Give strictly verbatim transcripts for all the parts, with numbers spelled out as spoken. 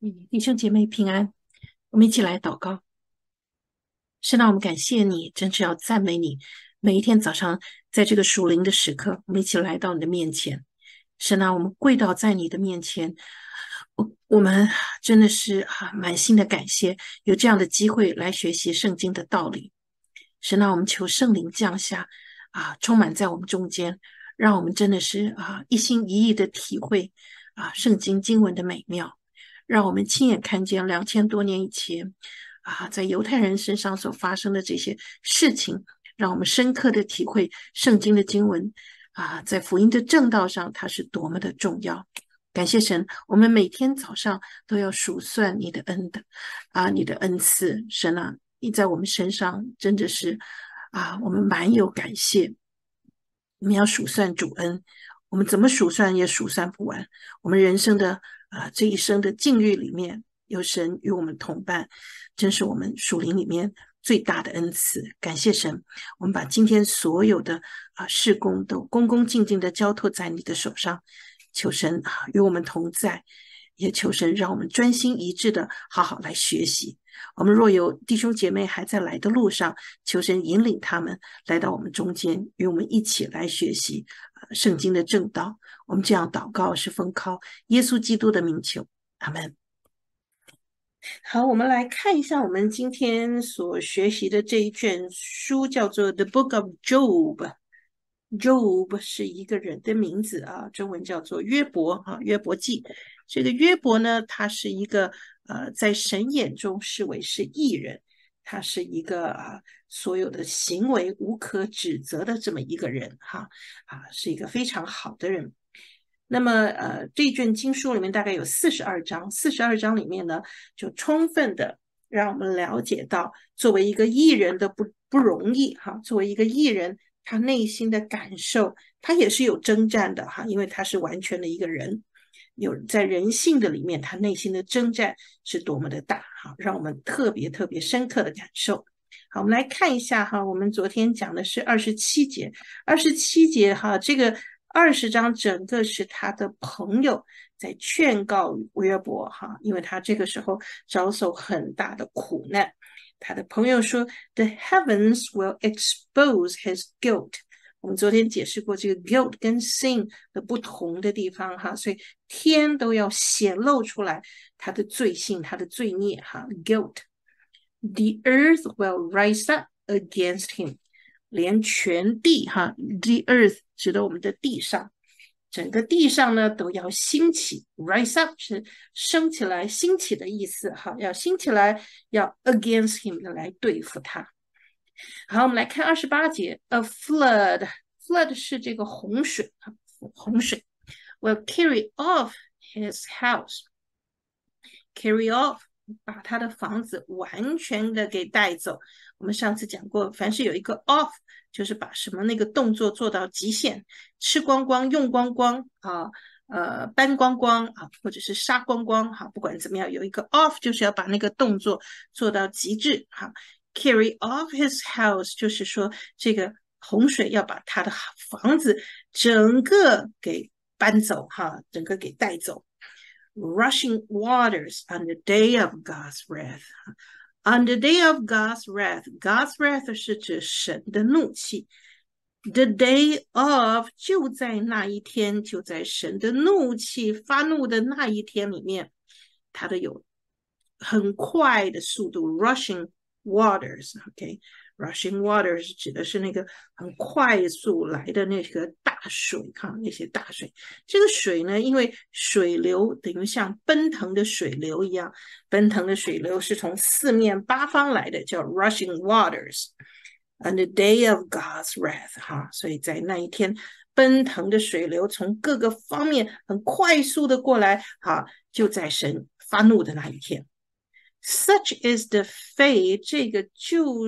嗯，弟兄姐妹平安，我们一起来祷告。是让我们感谢你，真是要赞美你。每一天早上，在这个属灵的时刻，我们一起来到你的面前。神啊，我们跪倒在你的面前，我我们真的是啊，满心的感谢，有这样的机会来学习圣经的道理。神啊，我们求圣灵降下啊，充满在我们中间，让我们真的是啊，一心一意的体会啊，圣经经文的美妙。让我们亲眼看见两千多年以前啊，在犹太人身上所发生的这些事情，让我们深刻的体会圣经的经文啊，在福音的正道上，它是多么的重要。感谢神，我们每天早上都要数算你的恩的啊，你的恩赐，神啊，你在我们身上真的是啊，我们满有感谢。我们要数算主恩，我们怎么数算也数算不完。我们人生的啊、呃这一生的境遇里面，有神与我们同伴，真是我们属灵里面最大的恩赐。感谢神，我们把今天所有的啊、呃事工都恭恭敬敬的交托在你的手上，求神啊与我们同在，也求神让我们专心一致的好好来学习。我们若有弟兄姐妹还在来的路上，求神引领他们来到我们中间，与我们一起来学习呃圣经的正道。我们这样祷告是奉靠耶稣基督的名求，阿门。好，我们来看一下我们今天所学习的这一卷书，叫做《The Book of Job》。Job 是一个人的名字啊，中文叫做约伯啊，约伯记。这个约伯呢，他是一个呃，在神眼中视为是义人，他是一个啊，所有的行为无可指责的这么一个人哈啊，是一个非常好的人。那么呃，这卷经书里面大概有四十二章，四十二章里面呢，就充分的让我们了解到，作为一个艺人的不不容易哈，作为一个艺人，他内心的感受，他也是有征战的哈，因为他是完全的一个人，有在人性的里面，他内心的征战是多么的大哈，让我们特别特别深刻的感受。好，我们来看一下哈，我们昨天讲的是二十七节，二十七节哈，这个二十章整个是他的朋友在劝告约伯哈，因为他这个时候遭受很大的苦难。他的朋友说 ：“The heavens will expose his guilt。”我们昨天解释过这个 guilt 跟 sin 的不同的地方哈，所以天都要显露出来他的罪性、他的罪孽哈 guilt。The earth will rise up against him。连全地哈，the earth 指的我们的地上，整个地上呢都要兴起 ，rise up 是升起来、兴起的意思哈，要兴起来，要 against him 的来对付他。好，我们来看二十八节，a flood，flood 是这个洪水，洪水 will carry off his house，carry off 把他的房子完全的给带走。我们上次讲过，凡是有一个 off，就是把什么那个动作做到极限，吃光光、用光光啊，呃，搬光光啊，或者是杀光光哈，不管怎么样，有一个 off，就是要把那个动作做到极致哈。Carry off his house，就是说这个洪水要把他的房子整个给搬走哈，整个给带走。Rushing waters on the day of God's wrath。On the day of God's wrath, God's wrath 是指神的怒气。The day of 就在那一天，就在神的怒气发怒的那一天里面，它的有很快的速度 ，rushing waters，OK，rushing waters 指的是那个很快速来的那个大水哈，那些大水。这个水呢，因为水流等于像奔腾的水流一样，奔腾的水流是从四面八方来的，叫 rushing waters。On the day of God's wrath， 哈，所以在那一天，奔腾的水流从各个方面很快速的过来，哈，就在神发怒的那一天。Such is the fate， 这个就是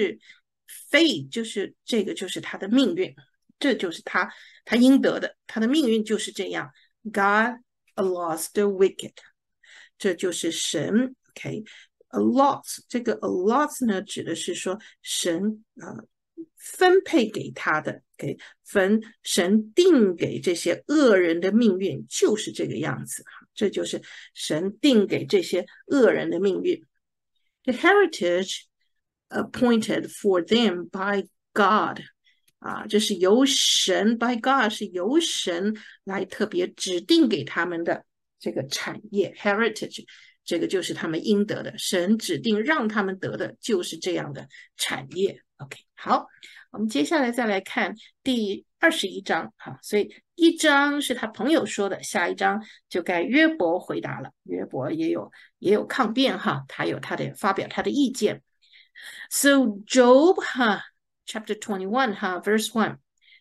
fate， 就是这个就是他的命运，这就是他他应得的，他的命运就是这样。God allows the wicked， 这就是神 ，OK。allots 这个 allots 呢，指的是说神呃分配给他的，给分神定给这些恶人的命运就是这个样子，这就是神定给这些恶人的命运。The heritage appointed for them by God 啊，这是由神 by God 是由神来特别指定给他们的这个产业 heritage， 这个就是他们应得的，神指定让他们得的就是这样的产业。OK， 好，我们接下来再来看第二十一章。好，所以一章是他朋友说的，下一章就该约伯回答了。约伯也有也有抗辩哈，他有他的发表他的意见。So Job 哈 chapter twenty-one 哈 verse one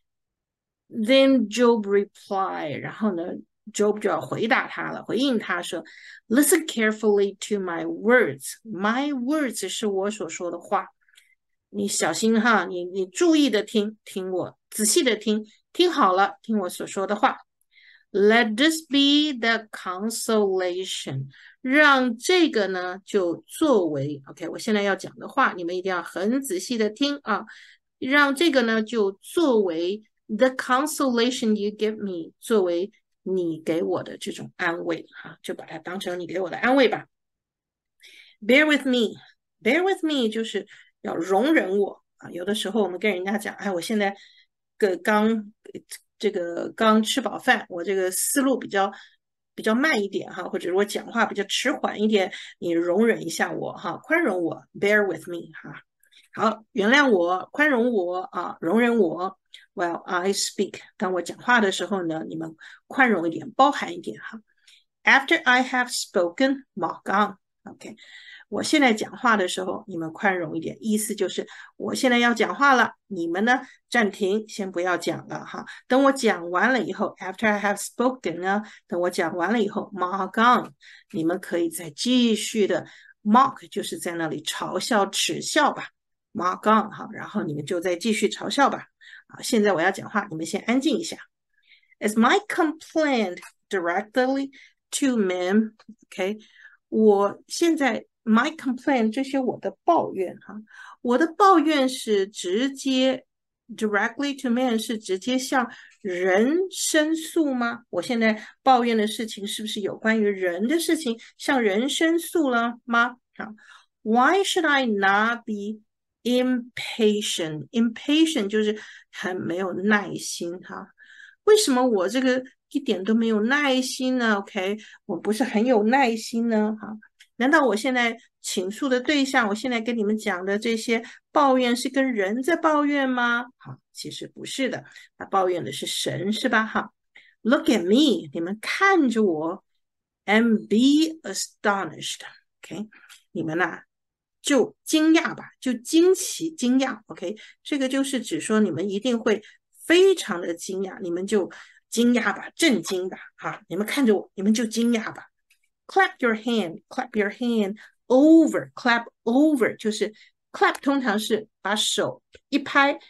Then Job replied 然后呢 Job 就要回答他了，回应他说 Listen carefully to my words My words 是我所说的话，你小心哈，你你注意的听，听我仔细的听，听好了，听我所说的话。Let this be the consolation 让这个呢就作为 OK 我现在要讲的话你们一定要很仔细的听啊，让这个呢就作为 the consolation you give me 作为你给我的这种安慰啊，就把它当成你给我的安慰吧。Bear with me Bear with me 就是要容忍我啊，有的时候我们跟人家讲哎我现在个刚这个刚吃饱饭，我这个思路比较比较慢一点哈，或者我讲话比较迟缓一点，你容忍一下我哈，宽容我 bear with me 哈，好，原谅我，宽容我啊，容忍我。While I speak 当我讲话的时候呢，你们宽容一点，包含一点哈。After I have spoken mark on OK 我现在讲话的时候你们宽容一点，意思就是我现在要讲话了，你们呢暂停，先不要讲了哈，等我讲完了以后 After I have spoken 呢，等我讲完了以后 mark on 你们可以再继续的 mock 就是在那里嘲笑耻笑吧， mark on 哈，然后你们就再继续嘲笑吧。好，现在我要讲话，你们先安静一下。As my complaint directly to men OK 我现在 my complaint 这些我的抱怨哈，我的抱怨是直接 directly to men 是直接向人申诉吗？我现在抱怨的事情是不是有关于人的事情，向人申诉了吗？好 Why should I not be impatient impatient 就是很没有耐心哈，为什么我这个一点都没有耐心呢 OK 我不是很有耐心呢哈，难道我现在倾诉的对象，我现在跟你们讲的这些抱怨是跟人在抱怨吗？好，其实不是的，他抱怨的是神是吧哈 Look at me 你们看着我 and be astonished OK 你们啊就惊讶吧，就惊奇惊讶 OK 这个就是指说你们一定会非常的惊讶，你们就惊讶吧，震惊吧哈，你们看着我，你们就惊讶吧。Clap your hand, clap your hand over, clap over 就是 clap 通常是把手一拍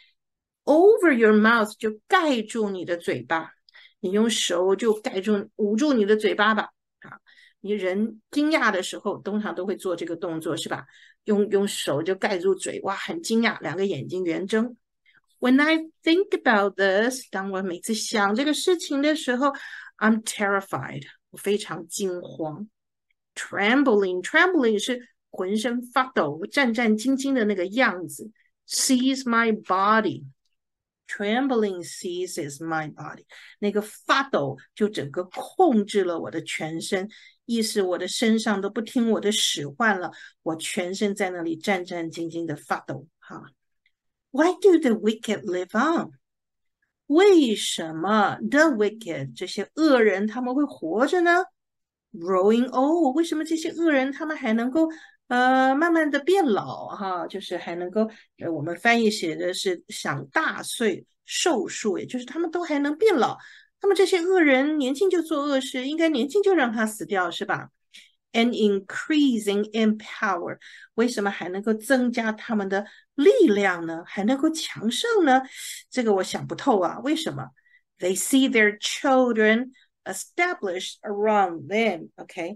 over your mouth 就盖住你的嘴巴，你用手就盖住捂住你的嘴巴吧啊，你人惊讶的时候通常都会做这个动作是吧，用用手就盖住嘴，哇很惊讶，两个眼睛圆睁。When I think about this 当我每次想这个事情的时候 I'm terrified 我非常惊慌。Trembling Trembling 是浑身发抖战战兢兢的那个样子 Seize my body Trembling seizes my body 那个发抖就整个控制了我的全身，意思我的身上都不听我的使唤了，我全身在那里战战兢兢的发抖哈。Why do the wicked live on 为什么 the wicked 这些恶人他们会活着呢？Growing old 为什么这些恶人他们还能够呃慢慢的变老哈，就是还能够呃我们翻译写的是享大岁寿数，也就是他们都还能变老，那么这些恶人年轻就做恶事，应该年轻就让他死掉是吧？And increasing in power 为什么还能够增加他们的力量呢？还能够强盛呢？这个我想不透啊，为什么 They see their children established around them OK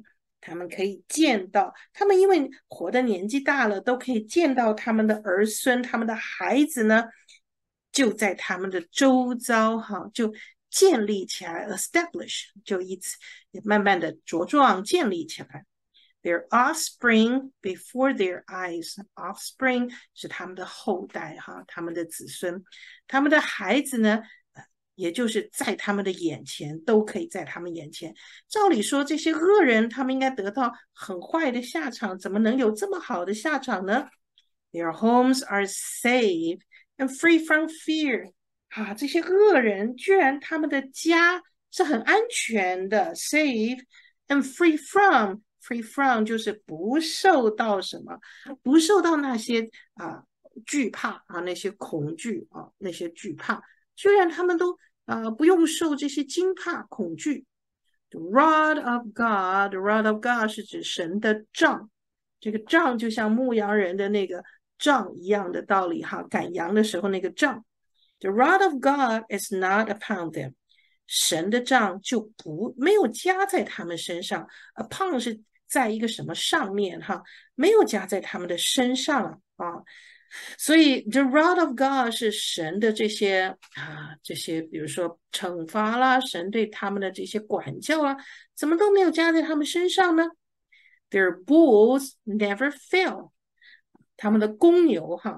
他们可以见到，他们因为活的年纪大了，都可以见到他们的儿孙，他们的孩子呢，就在他们的周遭，哈，就建立起来 ，establish，就以此慢慢的茁壮建立起来。Their offspring before their eyes. Offspring 是他们的后代哈，他们的子孙，他们的孩子呢，也就是在他们的眼前，都可以在他们眼前。照理说，这些恶人他们应该得到很坏的下场，怎么能有这么好的下场呢？ Their homes are safe and free from fear. 啊，这些恶人居然他们的家是很安全的 ，safe and free from。Free from 就是不受到什么，不受到那些啊惧怕啊那些恐惧啊那些惧怕，虽然他们都啊不用受这些惊怕恐惧。The rod of God, the rod of God 是指神的杖，这个杖就像牧羊人的那个杖一样的道理哈，赶羊的时候那个杖。The rod of God is not upon them.神的杖就不没有加在他们身上 ，upon 是在一个什么上面哈，没有加在他们的身上啊，所以 the rod of God 是神的这些啊这些，比如说惩罚啦，神对他们的这些管教啦，怎么都没有加在他们身上呢 ？Their bulls never fail， 他们的公牛哈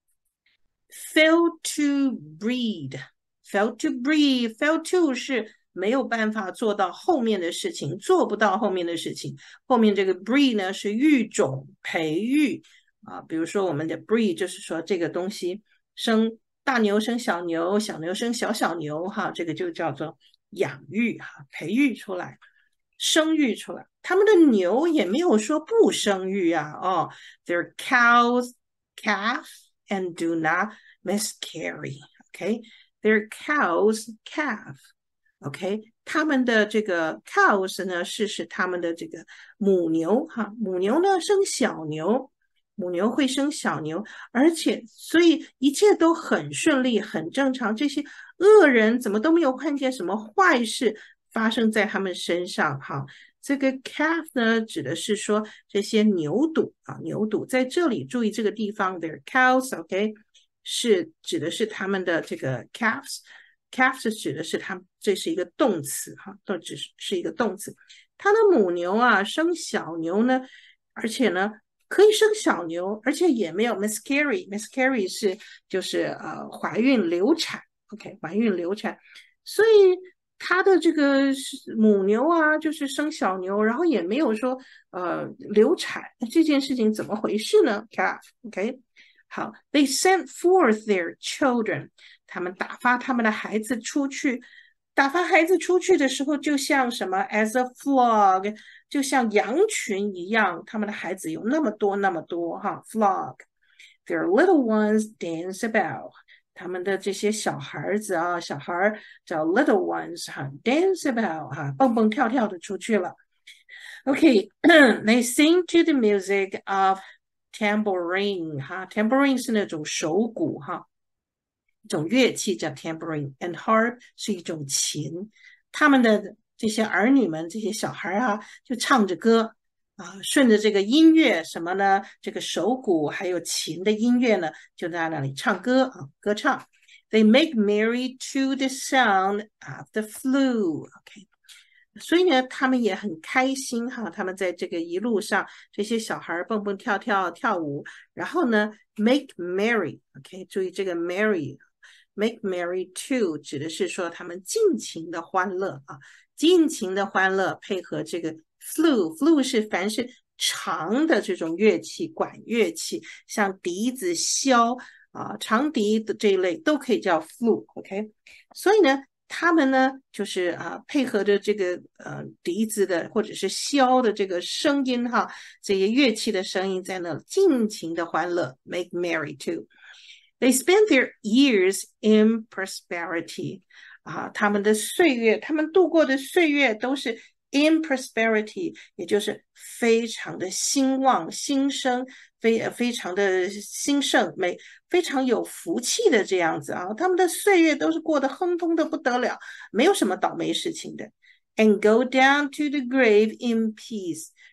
，fail to breed。Fail to breed, fail to 是没有办法做到后面的事情，做不到后面的事情。后面这个 breed 呢是育种、培育啊，比如说我们的 breed 就是说这个东西生大牛生小牛，小牛生小小牛哈，这个就叫做养育哈，培育出来，生育出来。他们的牛也没有说不生育啊，哦 ，they're cows, calf, and do not miscarry。OK。Their cows calf, OK， 他们的这个 cows 呢是是他们的这个母牛哈，母牛呢生小牛，母牛会生小牛，而且所以一切都很顺利，很正常。这些恶人怎么都没有看见什么坏事发生在他们身上哈。这个 calf 呢指的是说这些牛犊啊，牛犊在这里注意这个地方 ，their cows，OK。是指的是他们的这个 calves，calves 指的是他们，这是一个动词哈，都只是是一个动词。它的母牛啊生小牛呢，而且呢可以生小牛，而且也没有 miscarry，miscarry 是就是呃怀孕流产 ，OK， 怀孕流产，所以它的这个母牛啊就是生小牛，然后也没有说呃流产，这件事情怎么回事呢 ？calf，OK。好 ，They sent forth their children， 他们打发他们的孩子出去。打发孩子出去的时候，就像什么 ，as a flock， 就像羊群一样。他们的孩子有那么多那么多哈 ，flock。Their little ones dance about， 他们的这些小孩子啊，小孩叫 little ones 哈 ，dance about 哈，蹦蹦跳跳的出去了。OK，they sing to the music of。Tambourine 哈 ，tambourine 是那种手鼓哈，一种乐器叫 tambourine，and harp 是一种琴。他们的这些儿女们，这些小孩啊，就唱着歌啊，顺着这个音乐什么呢？这个手鼓还有琴的音乐呢，就在那里唱歌啊，歌唱。They make merry to the sound of the flute。OK。所以呢，他们也很开心哈。他们在这个一路上，这些小孩蹦蹦跳跳跳舞，然后呢 ，make merry，OK， 注意这个 merry，make merry to 指的是说他们尽情的欢乐啊，尽情的欢乐，配合这个 flute，flute 是凡是长的这种乐器，管乐器，像笛子、箫啊、长笛的这一类都可以叫 flute，OK， 所以呢。他们呢，就是啊，配合着这个呃笛子的或者是箫的这个声音哈，这些乐器的声音在那尽情的欢乐 ，make merry too. They spend their years in prosperity. 啊，他们的岁月，他们度过的岁月都是 in prosperity， 也就是非常的兴旺、兴盛，非非常的兴盛，美非常有福气的这样子啊。他们的岁月都是过得亨通的不得了，没有什么倒霉事情的。And go down to the grave in peace，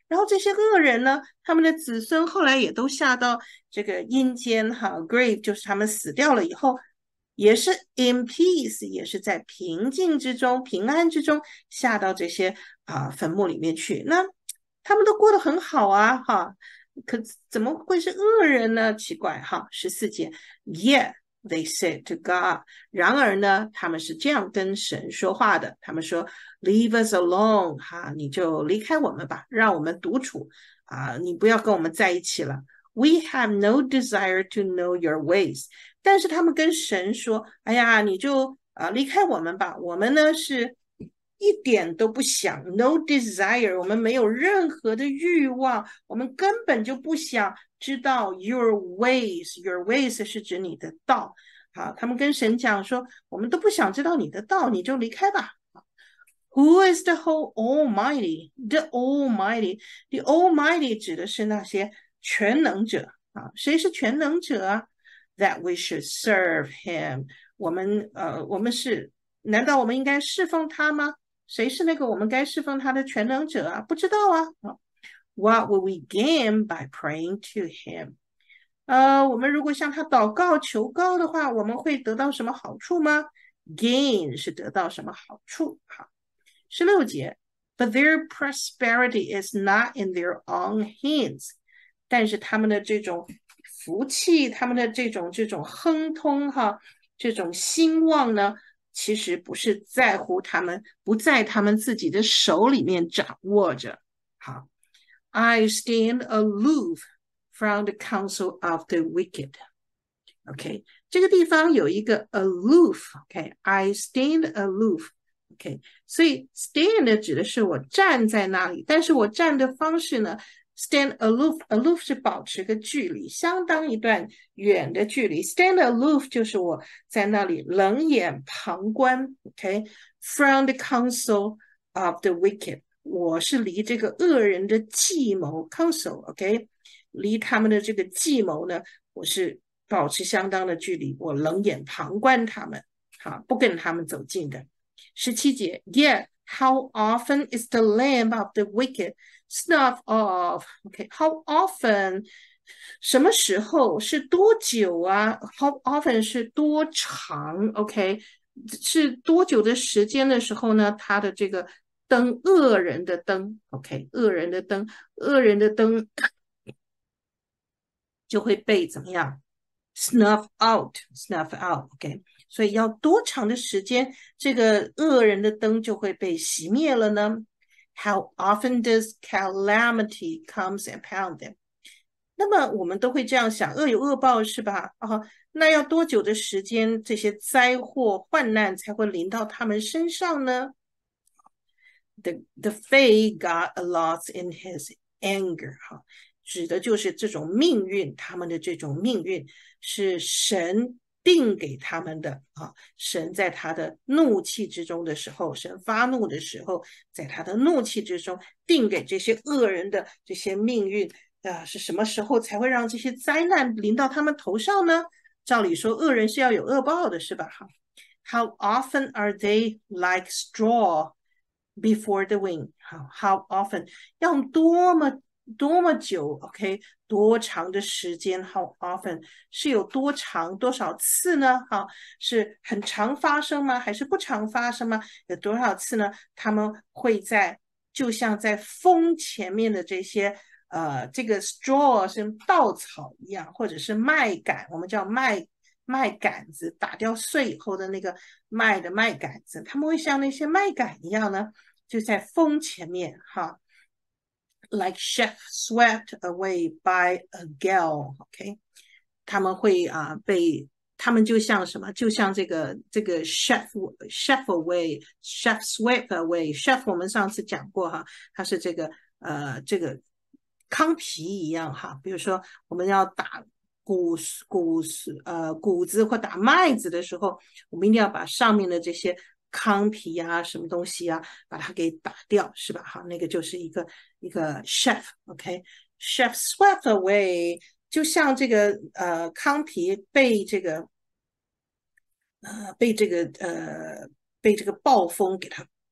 然后这些恶人呢，他们的子孙后来也都下到这个阴间哈 grave 就是他们死掉了以后，也是 in peace， 也是在平静之中、平安之中下到这些啊、坟墓里面去。那他们都过得很好啊，哈，可怎么会是恶人呢？奇怪哈，十四节 ，Yet they said to God， 然而呢，他们是这样跟神说话的，他们说 Leave us alone， 哈，你就离开我们吧，让我们独处啊，你不要跟我们在一起了。We have no desire to know your ways， 但是他们跟神说，哎呀，你就啊离开我们吧，我们呢是。一点都不想 ，no desire， 我们没有任何的欲望，我们根本就不想知道 your ways，your ways 是指你的道。好，他们跟神讲说，我们都不想知道你的道，你就离开吧。Who is the whole Almighty? The Almighty, the Almighty 指的是那些全能者啊，谁是全能者啊？That we should serve Him。我们呃，我们是，难道我们应该侍奉他吗？谁是那个我们该侍奉他的全能者啊？不知道啊。What will we gain by praying to Him？ 呃，我们如果向他祷告求告的话，我们会得到什么好处吗？Gain 是得到什么好处？好。十六节 ，But their prosperity is not in their own hands。但是他们的这种福气，他们的这种这种亨通哈，这种兴旺呢，其实不是在乎他们，不在他们自己的手里面掌握着。好 ，I stand aloof from the counsel of the wicked。OK， 这个地方有一个 aloof。OK，I stand aloof。OK， 所以 stand 指的是我站在那里，但是我站的方式呢 ，stand aloof，aloof 是保持个距离，相当一段远的距离。stand aloof 就是我在那里冷眼旁观。OK，from the counsel of the wicked， 我是离这个恶人的计谋 counsel。OK， 离他们的这个计谋呢，我是保持相当的距离，我冷眼旁观他们，好，不跟他们走近的。十七节 ，Yet how often is the lamp of the wicked snuffed off？ OK，how often 什么时候是多久啊 ？How often 是多长 ？OK， 是多久的时间的时候呢？它的这个灯，恶人的灯 ，OK， 恶人的灯，恶人的灯就会被怎么样 ？Snuff out，snuff out，OK。所以要多长的时间，这个恶人的灯就会被熄灭了呢 ？How often does calamity comes upon them？ 那么我们都会这样想，恶有恶报是吧？啊，那要多久的时间，这些灾祸患难才会临到他们身上呢 ？The the fate got a lot in his anger， 哈，指的就是这种命运，他们的这种命运是神定给他们的啊！神在他的怒气之中的时候，神发怒的时候，在他的怒气之中定给这些恶人的这些命运啊，是什么时候才会让这些灾难临到他们头上呢？照理说，恶人是要有恶报的，是吧？哈 ，How often are they like straw before the wind？ 好 ，How often 要多么多么久 ？OK， 多长的时间 ？How often 是有多长多少次呢？哈，是很常发生吗？还是不常发生吗？有多少次呢？他们会在就像在风前面的这些呃，这个 straw 是稻草一样，或者是麦秆，我们叫麦麦秆子，打掉碎以后的那个麦的麦秆子，他们会像那些麦秆一样呢，就在风前面哈。Like chef swept away by a gale，OK， 他们会啊、呃、被他们就像什么，就像这个这个 chef chef away chef swept away chef 我们上次讲过哈，它是这个呃这个糠皮一样哈，比如说我们要打谷谷呃谷子或打麦子的时候，我们一定要把上面的这些糠皮啊，什么东西啊，把它给打掉，是吧？哈，那个就是一个一个 chef，OK，chef swept away， 就像这个呃糠皮被这个呃被这个呃被这个暴风给它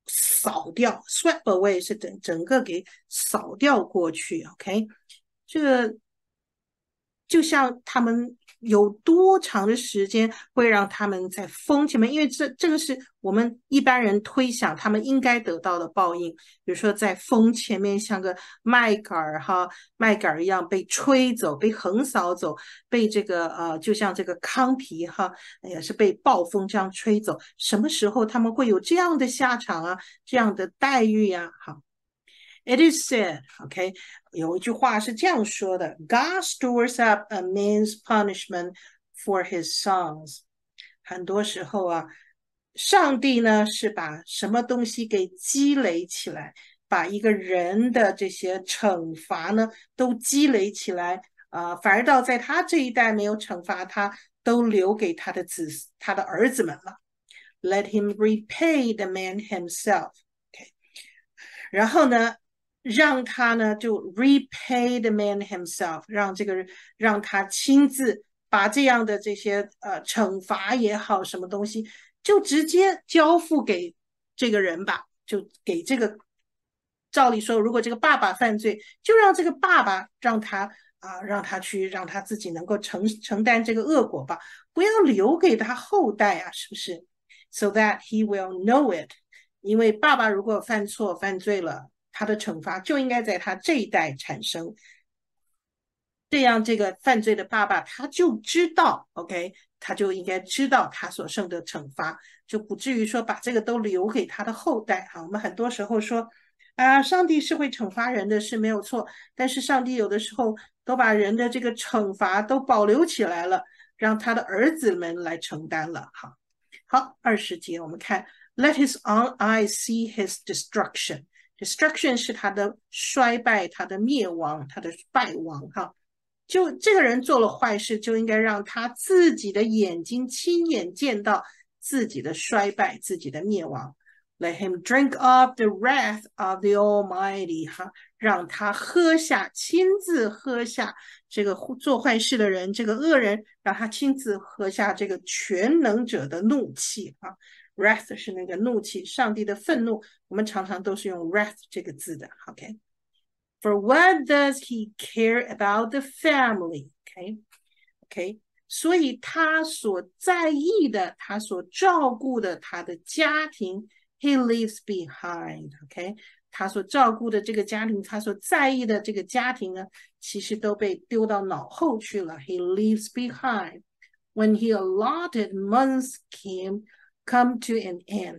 扫掉 ，swept away 是整整个给扫掉过去。OK，这个就像他们有多长的时间会让他们在风前面，因为这这个是我们一般人推想他们应该得到的报应。比如说在风前面像个麦秆儿哈，麦秆儿一样被吹走，被横扫走，被这个呃，就像这个糠皮哈，也是被暴风这样吹走。什么时候他们会有这样的下场啊？这样的待遇呀、啊？好。It is said, OK，有一句话是这样说的 ：God stores up a man's punishment for his sons。很多时候啊，上帝呢是把什么东西给积累起来，把一个人的这些惩罚呢都积累起来啊、呃，反而到在他这一代没有惩罚他，都留给他的子他的儿子们了。Let him repay the man himself。OK， 然后呢？让他呢就 repay the man himself， 让这个人让他亲自把这样的这些呃惩罚也好，什么东西就直接交付给这个人吧，就给这个。照理说，如果这个爸爸犯罪，就让这个爸爸让他啊、呃，让他去让他自己能够承承担这个恶果吧，不要留给他后代啊，是不是 ？So that he will know it。因为爸爸如果犯错犯罪了。他的惩罚就应该在他这一代产生，这样这个犯罪的爸爸他就知道 ，OK， 他就应该知道他所受的惩罚，就不至于说把这个都留给他的后代。哈，我们很多时候说啊，上帝是会惩罚人的，是没有错，但是上帝有的时候都把人的这个惩罚都保留起来了，让他的儿子们来承担了。哈，好，二十节我们看 ，Let his own eyes see his destruction。Destruction 是他的衰败，他的灭亡，他的败亡哈。就这个人做了坏事，就应该让他自己的眼睛亲眼见到自己的衰败，自己的灭亡。Let him drink of the wrath of the Almighty 哈，让他喝下，亲自喝下这个做坏事的人，这个恶人，让他亲自喝下这个全能者的怒气哈。Wrath 是那个怒气，上帝的愤怒，我们常常都是用 wrath 这个字的。OK， For what does he care about the family? OK， OK， 所以他所在意的，他所照顾的，他的家庭 ，he leaves behind。OK， 他所照顾的这个家庭，他所在意的这个家庭呢，其实都被丢到脑后去了。He leaves behind when he allotted months came.Come to an end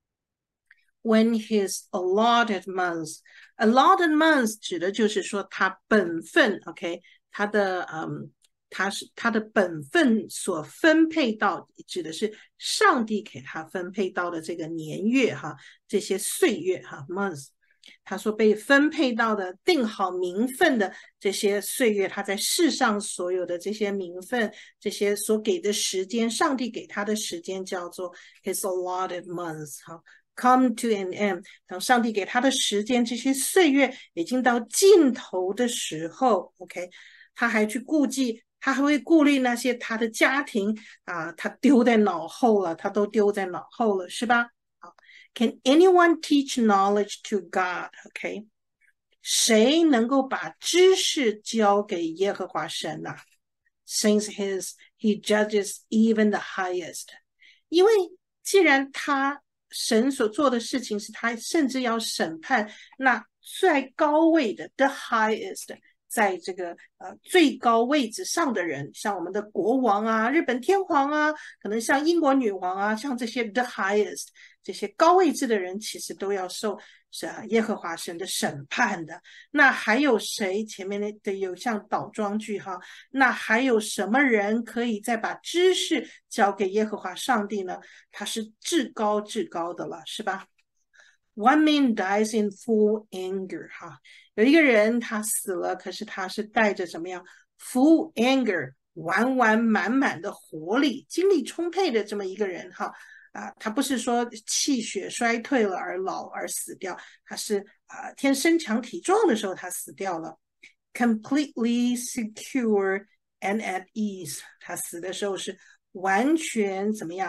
when his allotted months allotted months 指的就是说他本分 OK 他的嗯他是他的本分所分配到指的是上帝给他分配到的这个年月哈这些岁月哈 months他说被分配到的定好名分的这些岁月，他在世上所有的这些名分，这些所给的时间，上帝给他的时间叫做 his allotted months 哈 come to an end。当上帝给他的时间，这些岁月已经到尽头的时候 ，OK， 他还去顾忌，他还会顾虑那些他的家庭啊，他丢在脑后了，他都丢在脑后了，是吧？Can anyone teach knowledge to God? OK， 谁能够把知识交给耶和华神呢、啊、？Since his he judges even the highest， 因为既然他神所做的事情是他甚至要审判那最高位的 the highest。在这个呃最高位置上的人，像我们的国王啊、日本天皇啊，可能像英国女王啊，像这些 the highest 这些高位置的人，其实都要受是、啊、耶和华神的审判的。那还有谁？前面的有像倒装句哈，那还有什么人可以再把知识交给耶和华上帝呢？他是至高至高的了，是吧？One man dies in full anger 哈，有一个人他死了，可是他是带着怎么样 full anger 完完满满的活力，精力充沛的这么一个人哈啊，他不是说气血衰退了而老而死掉，他是啊天生强体壮的时候他死掉了 ，completely secure and at ease， 他死的时候是完全怎么样？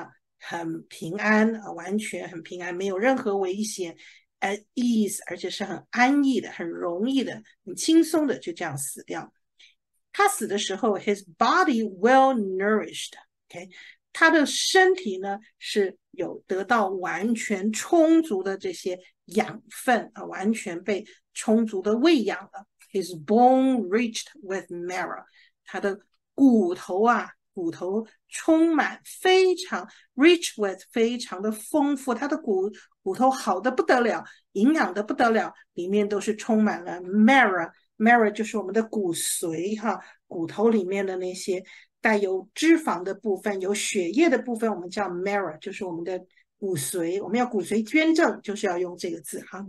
很平安啊，完全很平安，没有任何危险，at ease，而且是很安逸的，很容易的，很轻松的就这样死掉。他死的时候 ，his body well nourished，OK，、okay? 他的身体呢是有得到完全充足的这些养分啊，完全被充足的喂养了。His bone reached with marrow， 他的骨头啊，骨头充满非常 rich with 非常的丰富，他的骨骨头好的不得了，营养的不得了，里面都是充满了 marrow。marrow 就是我们的骨髓哈，骨头里面的那些带有脂肪的部分，有血液的部分，我们叫 marrow， 就是我们的骨髓。我们要骨髓捐赠，就是要用这个字哈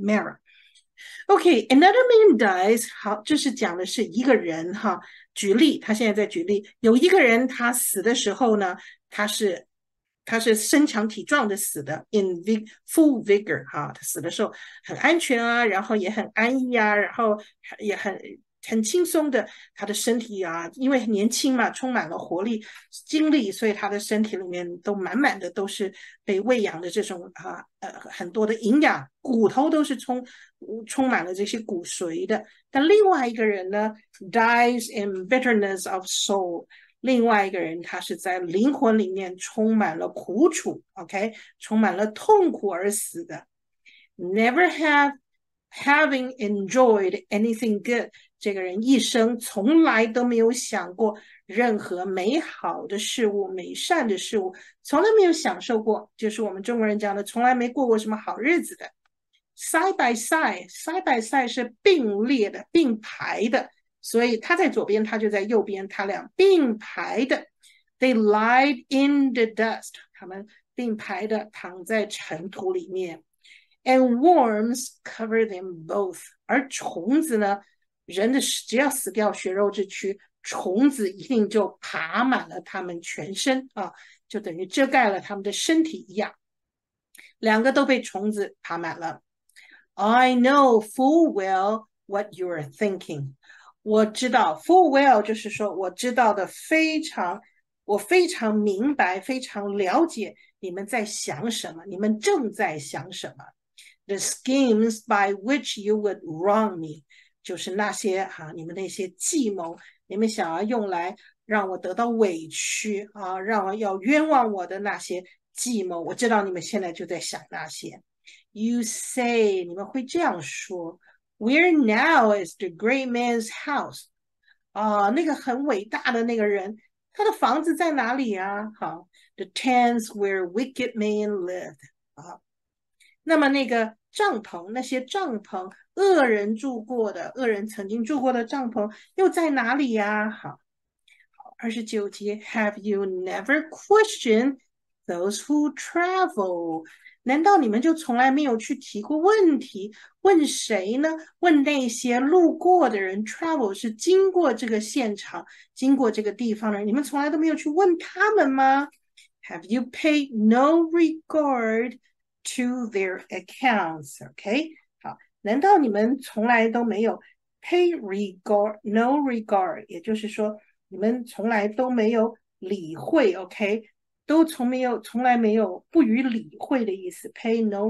，marrow。OK， another man dies。好，这是讲的是一个人哈。举例，他现在在举例，有一个人他死的时候呢，他是他是身强体壮的死的 ，in full vigor 哈，他死的时候很安全啊，然后也很安逸啊，然后也很很轻松的，他的身体啊，因为年轻嘛，充满了活力、精力，所以他的身体里面都满满的都是被喂养的这种啊呃很多的营养，骨头都是充充满了这些骨髓的。但另外一个人呢 ，dies in bitterness of soul。另外一个人，他是在灵魂里面充满了苦楚 ，OK， 充满了痛苦而死的。Never have having enjoyed anything good， 这个人一生从来都没有想过任何美好的事物、美善的事物，从来没有享受过，就是我们中国人讲的，从来没过过什么好日子的。Side by side， side by side 是并列的、并排的。所以他在左边，他就在右边，他俩并排的。They lied in the dust， 他们并排的躺在尘土里面。And worms cover them both， 而虫子呢，人的只要死掉血肉之躯，虫子一定就爬满了他们全身啊，就等于遮盖了他们的身体一样。两个都被虫子爬满了。I know full well what you are thinking。我知道 full well 就是说我知道的非常，我非常明白，非常了解你们在想什么，你们正在想什么。The schemes by which you would wrong me， 就是那些哈、啊，你们那些计谋，你们想要用来让我得到委屈啊，让我要冤枉我的那些计谋，我知道你们现在就在想那些。You say， 你们会这样说。Where now is the great man's house？ 啊，那个很伟大的那个人，他的房子在哪里啊？好 ，The tents where wicked men lived。啊，那么那个帐篷，那些帐篷，恶人住过的，恶人曾经住过的帐篷又在哪里呀？好，二十九节 ，Have you never questioned those who travel？难道你们就从来没有去提过问题？问谁呢？问那些路过的人 ，travel 是经过这个现场、经过这个地方的人，你们从来都没有去问他们吗 ？Have you paid no regard to their accounts? OK， 好，难道你们从来都没有 pay regard no regard？ 也就是说，你们从来都没有理会 OK？都从没有，从来没有不予理会的意思 ，pay no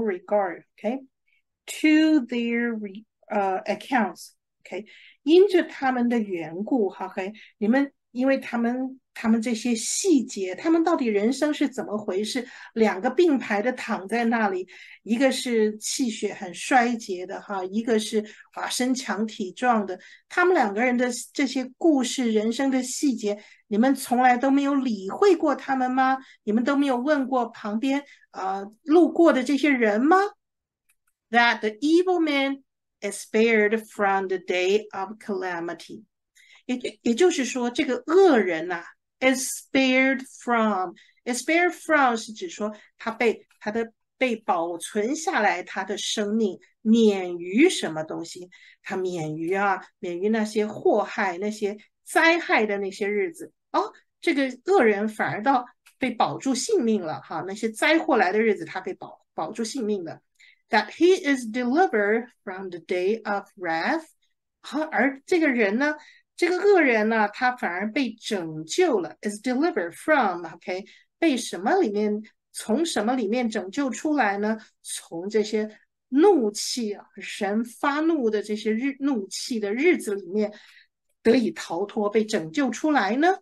regard，OK，to their 呃 accounts，OK，因着他们的缘故，OK，你们因为他们他们这些细节，他们到底人生是怎么回事？两个并排的躺在那里，一个是气血很衰竭的哈，一个是啊身强体壮的，他们两个人的这些故事、人生的细节。你们从来都没有理会过他们吗？你们都没有问过旁边啊、呃、路过的这些人吗 ？That the evil man is spared from the day of calamity， 也也就是说，这个恶人呐、啊、，is spared from，is spared from 是指说他被他的被保存下来，他的生命免于什么东西？他免于啊，免于那些祸害那些。灾害的那些日子哦，这个恶人反而到被保住性命了哈，那些灾祸来的日子他被保保住性命的。That he is delivered from the day of wrath， 而这个人呢，这个恶人呢，他反而被拯救了 ，is delivered from，OK，、okay? 被什么里面从什么里面拯救出来呢？从这些怒气啊，神发怒的这些日怒气的日子里面得以逃脱，被拯救出来呢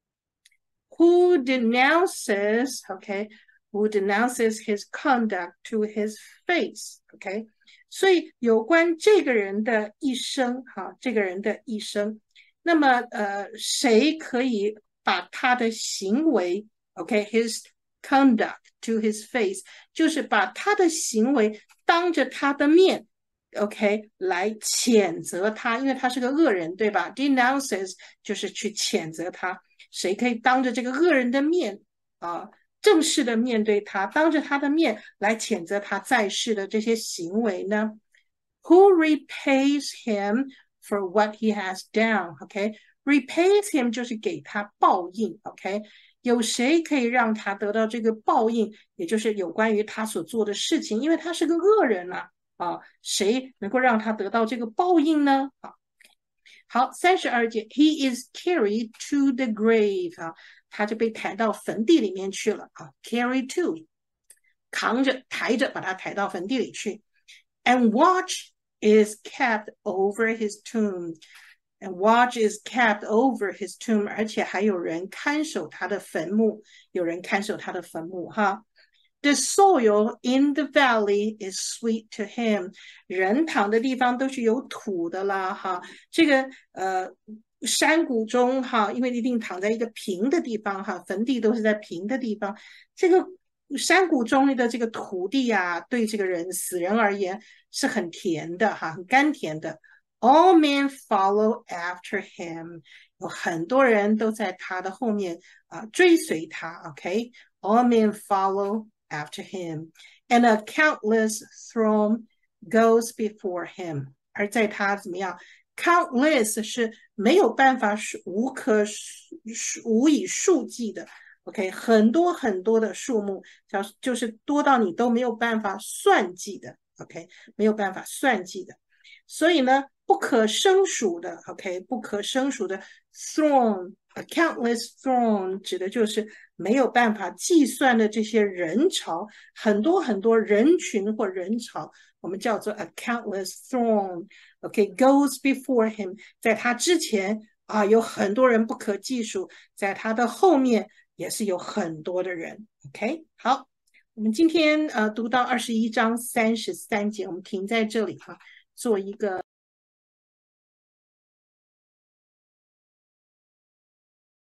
？Who denounces, okay, who denounces his conduct to his face, okay? 所以有关这个人的一生，哈，这个人的一生，那么呃，谁可以把他的行为 ，OK, his conduct to his face，就是把他的行为当着他的面 ，OK，来谴责他，因为他是个恶人，对吧 ？Denounces 就是去谴责他，谁可以当着这个恶人的面啊？正式的面对他，当着他的面来谴责他在世的这些行为呢？Who repays him for what he has done? OK, repays him 就是给他报应。OK，有谁可以让他得到这个报应？也就是有关于他所做的事情，因为他是个恶人呐、啊。啊，谁能够让他得到这个报应呢？啊，好，三十二节 ，He is carried to the grave 啊，他就被抬到坟地里面去了啊 ，carry to，扛着抬着把他抬到坟地里去。And watch is kept over his tomb. And watch is kept over his tomb. 而且还有人看守他的坟墓，有人看守他的坟墓哈。The soil in the valley is sweet to him. 人躺的地方都是有土的啦哈。这个呃山谷中哈，因为一定躺在一个平的地方哈，坟地都是在平的地方。这个山谷中的这个土地啊，对这个人死人而言是很甜的哈，很甘甜的。All men follow after him， 有很多人都在他的后面啊追随他。OK，All men follow after him, and a countless throng goes before him。而在他怎么样 ？Countless 是没有办法无可无以数计的。OK， 很多很多的数目，就是多到你都没有办法算计的。OK， 没有办法算计的。所以呢，不可胜数的 ，OK， 不可胜数的 throng，a countless throng 指的就是没有办法计算的这些人潮，很多很多人群或人潮，我们叫做 a countless throng。OK，goes before him， 在他之前啊，有很多人不可计数，在他的后面也是有很多的人。OK， 好，我们今天呃读到二十一章三十三节，我们停在这里哈。做一个